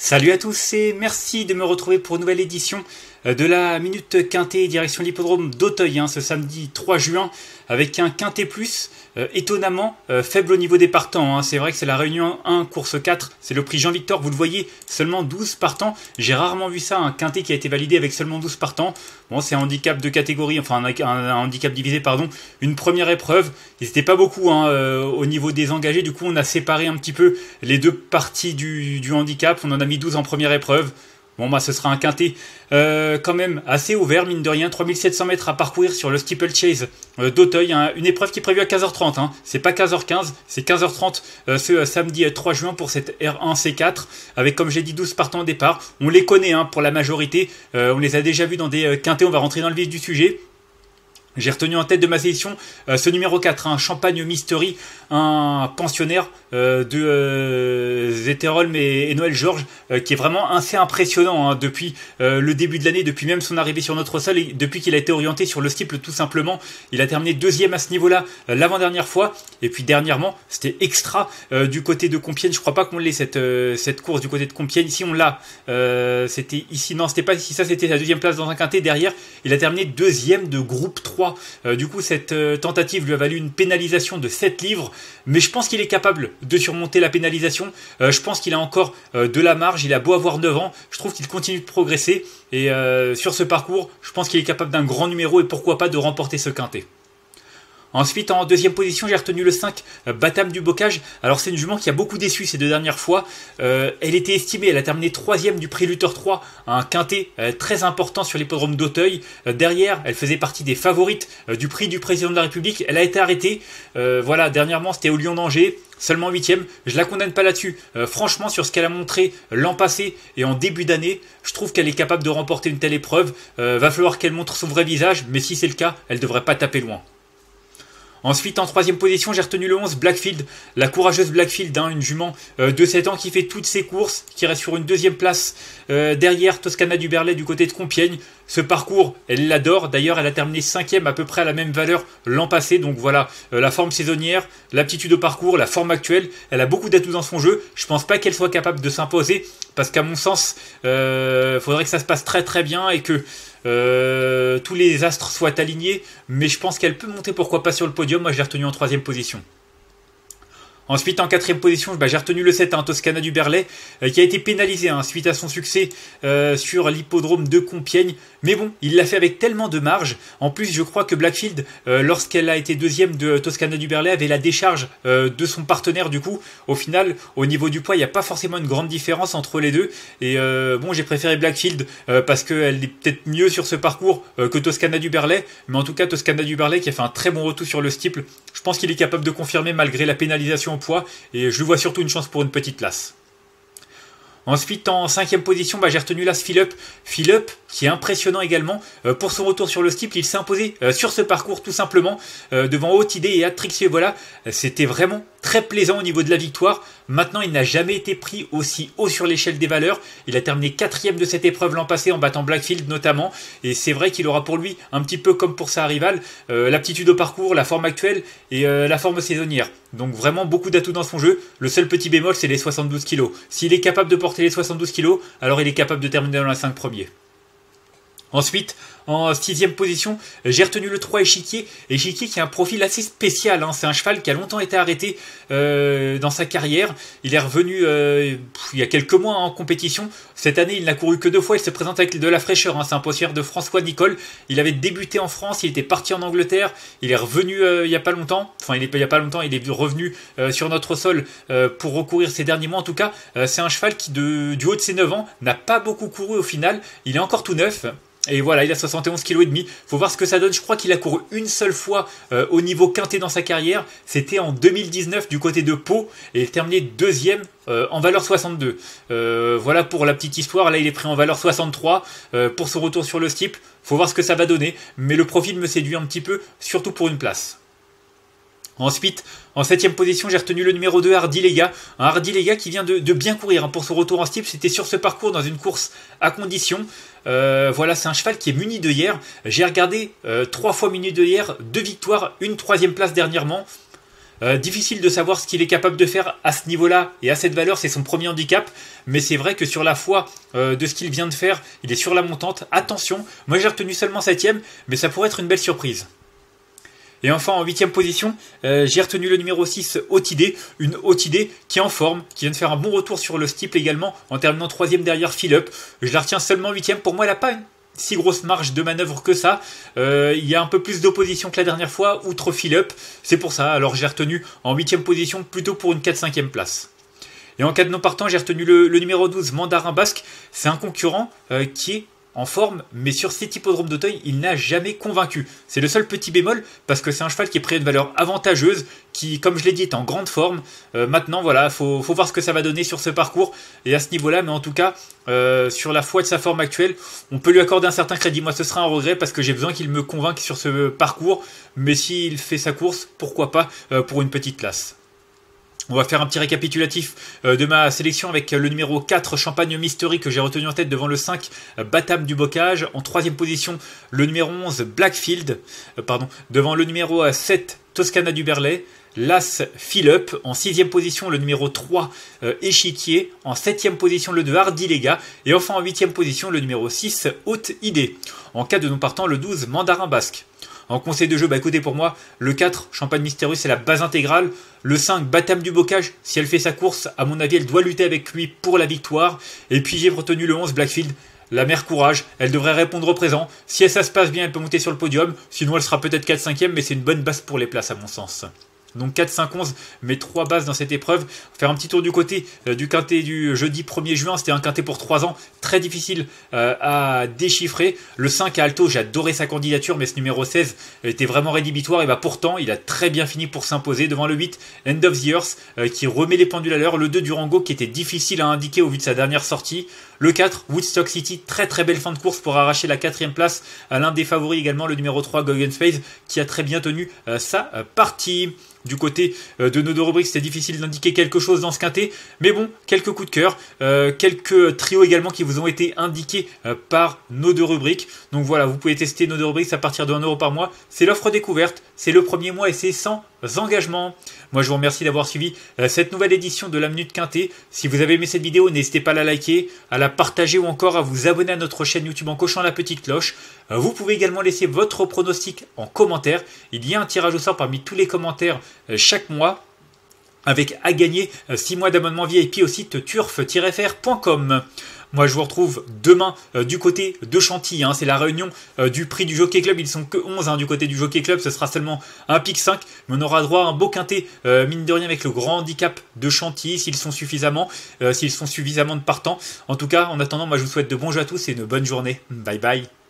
Salut à tous et merci de me retrouver pour une nouvelle édition de la Minute Quintet direction l'hippodrome d'Auteuil ce samedi 3 juin avec un Quintet Plus étonnamment faible au niveau des partants. C'est vrai que c'est la Réunion 1, course 4, c'est le prix Jean-Victor, vous le voyez, seulement 12 partants. J'ai rarement vu ça, un Quintet qui a été validé avec seulement 12 partants. Bon, c'est un handicap de catégorie, enfin un handicap divisé, pardon, une première épreuve. Ils n'étaient pas beaucoup au niveau des engagés, du coup on a séparé un petit peu les deux parties du handicap, on en a mis 12 en première épreuve. Bon, ce sera un quintet quand même assez ouvert, mine de rien. 3700 mètres à parcourir sur le steeplechase d'Auteuil. Une épreuve qui est prévue à 15h30. C'est pas 15h15, c'est 15h30 ce samedi 3 juin pour cette R1 C4. Avec, comme j'ai dit, 12 partants au départ. On les connaît pour la majorité. On les a déjà vus dans des quintets. On va rentrer dans le vif du sujet. J'ai retenu en tête de ma sélection ce numéro 4, un Champagne Mystery, un pensionnaire de Zetterholm et Noël Georges, qui est vraiment assez impressionnant depuis le début de l'année, depuis même son arrivée sur notre sol, et depuis qu'il a été orienté sur le steeple tout simplement. Il a terminé deuxième à ce niveau-là l'avant-dernière fois, et puis dernièrement, c'était extra du côté de Compiègne. Je crois pas qu'on l'ait cette course du côté de Compiègne. Ici on l'a, c'était ici, non c'était pas ici, ça c'était la deuxième place dans un quintet. Derrière, il a terminé deuxième de groupe 3. Du coup, cette tentative lui a valu une pénalisation de 7 livres, mais je pense qu'il est capable de surmonter la pénalisation. Je pense qu'il a encore de la marge, il a beau avoir 9 ans, je trouve qu'il continue de progresser, et sur ce parcours, je pense qu'il est capable d'un grand numéro, et pourquoi pas de remporter ce quintet. Ensuite, en deuxième position, j'ai retenu le 5, Batam du Bocage. Alors, c'est une jument qui a beaucoup déçu ces deux dernières fois. Elle était estimée, elle a terminé 3e du prix Luther 3, un quintet très important sur l'hippodrome d'Auteuil. Derrière, elle faisait partie des favorites du prix du président de la République. Elle a été arrêtée. Voilà, dernièrement, c'était au Lion d'Angers. Seulement 8e, je la condamne pas là-dessus. Franchement, sur ce qu'elle a montré l'an passé et en début d'année, je trouve qu'elle est capable de remporter une telle épreuve. Va falloir qu'elle montre son vrai visage, mais si c'est le cas, elle devrait pas taper loin. Ensuite, en troisième position, j'ai retenu le 11, Blackfield, la courageuse Blackfield, une jument de 7 ans qui fait toutes ses courses, qui reste sur une deuxième place derrière Toscana du Berlay du côté de Compiègne. Ce parcours, elle l'adore. D'ailleurs, elle a terminé 5e à peu près à la même valeur l'an passé. Donc voilà, la forme saisonnière, l'aptitude au parcours, la forme actuelle. Elle a beaucoup d'atouts dans son jeu. Je pense pas qu'elle soit capable de s'imposer parce qu'à mon sens, faudrait que ça se passe très très bien et que tous les astres soient alignés. Mais je pense qu'elle peut monter, pourquoi pas, sur le podium. Moi, je l'ai retenue en troisième position. Ensuite, en quatrième position, j'ai retenu le 7, Toscana du Berlay, qui a été pénalisé suite à son succès sur l'hippodrome de Compiègne. Mais bon, il l'a fait avec tellement de marge. En plus, je crois que Blackfield, lorsqu'elle a été deuxième de Toscana du Berlay, avait la décharge de son partenaire. Du coup, au final, au niveau du poids, il n'y a pas forcément une grande différence entre les deux. Et bon, j'ai préféré Blackfield parce qu'elle est peut-être mieux sur ce parcours que Toscana du Berlay. Mais en tout cas, Toscana du Berlay qui a fait un très bon retour sur le steeple. Je pense qu'il est capable de confirmer malgré la pénalisation au poids. Et je lui vois surtout une chance pour une petite place. Ensuite, en cinquième position, j'ai retenu l'As Philip. Philip, qui est impressionnant également. Pour son retour sur le steeple, il s'est imposé sur ce parcours tout simplement devant Haute Idée et Atrixie. Voilà, c'était vraiment très plaisant au niveau de la victoire. Maintenant, il n'a jamais été pris aussi haut sur l'échelle des valeurs. Il a terminé 4e de cette épreuve l'an passé en battant Blackfield notamment. Et c'est vrai qu'il aura pour lui, un petit peu comme pour sa rivale, l'aptitude au parcours, la forme actuelle et la forme saisonnière. Donc vraiment beaucoup d'atouts dans son jeu. Le seul petit bémol, c'est les 72 kg. S'il est capable de porter les 72 kg, alors il est capable de terminer dans les 5 premiers. Ensuite, en 6e position, j'ai retenu le 3, Échiquier. Échiquier qui a un profil assez spécial. C'est un cheval qui a longtemps été arrêté dans sa carrière. Il est revenu il y a quelques mois en compétition. Cette année, il n'a couru que 2 fois. Il se présente avec de la fraîcheur. C'est un postier de François Nicole. Il avait débuté en France. Il était parti en Angleterre. Il est revenu il n'y a pas longtemps. Enfin, il est revenu sur notre sol pour recourir ces derniers mois. En tout cas, c'est un cheval qui, du haut de ses 9 ans, n'a pas beaucoup couru au final. Il est encore tout neuf. Et voilà, il a 71,5 kg. Faut voir ce que ça donne. Je crois qu'il a couru une seule fois au niveau quintet dans sa carrière. C'était en 2019 du côté de Pau. Et il est terminé deuxième en valeur 62. Voilà pour la petite histoire. Là, il est pris en valeur 63 pour son retour sur le steeple. Faut voir ce que ça va donner. Mais le profil me séduit un petit peu, surtout pour une place. Ensuite, en 7e position, j'ai retenu le numéro 2, Hardy Lega. Un Hardy Lega qui vient de bien courir pour son retour en steeple. C'était sur ce parcours dans une course à condition. Voilà, c'est un cheval qui est muni d'œillères. J'ai regardé 3 fois muni d'œillères, 2 victoires, une 3e place dernièrement. Difficile de savoir ce qu'il est capable de faire à ce niveau-là et à cette valeur, c'est son premier handicap, mais c'est vrai que sur la foi de ce qu'il vient de faire, il est sur la montante. Attention, moi j'ai retenu seulement 7ème, mais ça pourrait être une belle surprise. Et enfin en 8ème position, j'ai retenu le numéro 6, Haute Idée, une Haute Idée qui est en forme, qui vient de faire un bon retour sur le steeple également, en terminant 3ème derrière Philip. Je la retiens seulement 8ème, pour moi elle n'a pas une si grosse marge de manœuvre que ça. Il y a un peu plus d'opposition que la dernière fois, outre Philip, c'est pour ça, alors j'ai retenu en 8ème position plutôt pour une 4-5ème place. Et en cas de non partant, j'ai retenu le numéro 12, Mandarin Basque, c'est un concurrent qui est en forme, mais sur cet hippodrome d'Auteuil, il n'a jamais convaincu. C'est le seul petit bémol, parce que c'est un cheval qui est pris à une valeur avantageuse, qui, comme je l'ai dit, est en grande forme. Maintenant, voilà, faut voir ce que ça va donner sur ce parcours, et à ce niveau-là, mais en tout cas, sur la foi de sa forme actuelle, on peut lui accorder un certain crédit. Moi, ce sera un regret, parce que j'ai besoin qu'il me convainque sur ce parcours, mais s'il fait sa course, pourquoi pas, pour une petite place. On va faire un petit récapitulatif de ma sélection avec le numéro 4, Champagne Mystery, que j'ai retenu en tête devant le 5, Batam du Bocage. En 3ème position, le numéro 11, Blackfield. Devant le numéro 7, Toscana du Berlay. L'As Philip. En 6ème position, le numéro 3, Échiquier. En 7ème position, le 2, Hardy-Légat. Et enfin en 8ème position, le numéro 6, Haute Idée. En cas de non partant, le 12, Mandarin Basque. En conseil de jeu, écoutez, pour moi, le 4, Champagne Mystérieux, c'est la base intégrale. Le 5, Batam du Bocage, si elle fait sa course, à mon avis, elle doit lutter avec lui pour la victoire. Et puis j'ai retenu le 11, Blackfield, la mère courage, elle devrait répondre au présent. Si ça se passe bien, elle peut monter sur le podium. Sinon, elle sera peut-être 4-5ème, mais c'est une bonne base pour les places, à mon sens. Donc 4, 5, 11, mais 3 bases dans cette épreuve. Faire un petit tour du côté du quintet du jeudi 1er juin. C'était un quintet pour 3 ans, très difficile à déchiffrer. Le 5 à Alto, j'ai adoré sa candidature, mais ce numéro 16 était vraiment rédhibitoire. Et pourtant, il a très bien fini pour s'imposer devant le 8, End of the Earth, qui remet les pendules à l'heure. Le 2, Durango, qui était difficile à indiquer au vu de sa dernière sortie. Le 4, Woodstock City, très très belle fin de course pour arracher la 4ème place à l'un des favoris également, le numéro 3, Goggen Space, qui a très bien tenu sa partie. Du côté de nos deux rubriques, c'était difficile d'indiquer quelque chose dans ce quintet, mais bon, quelques coups de cœur, quelques trios également qui vous ont été indiqués par nos deux rubriques. Donc voilà, vous pouvez tester nos deux rubriques à partir de 1 € par mois. C'est l'offre découverte, c'est le premier mois et c'est sans engagement. Moi, je vous remercie d'avoir suivi cette nouvelle édition de la Minute Quintet. Si vous avez aimé cette vidéo, n'hésitez pas à la liker, à la partager ou encore à vous abonner à notre chaîne YouTube en cochant la petite cloche. Vous pouvez également laisser votre pronostic en commentaire. Il y a un tirage au sort parmi tous les commentaires chaque mois, avec à gagner 6 mois d'abonnement VIP au site turf-fr.com. Moi, je vous retrouve demain du côté de Chantilly. C'est la réunion du prix du Jockey Club. Ils sont que 11 du côté du Jockey Club. Ce sera seulement un pic 5. Mais on aura droit à un beau quintet, mine de rien, avec le grand handicap de Chantilly, s'ils sont suffisamment de partants. En tout cas, en attendant, moi, je vous souhaite de bons jeux à tous et une bonne journée. Bye bye.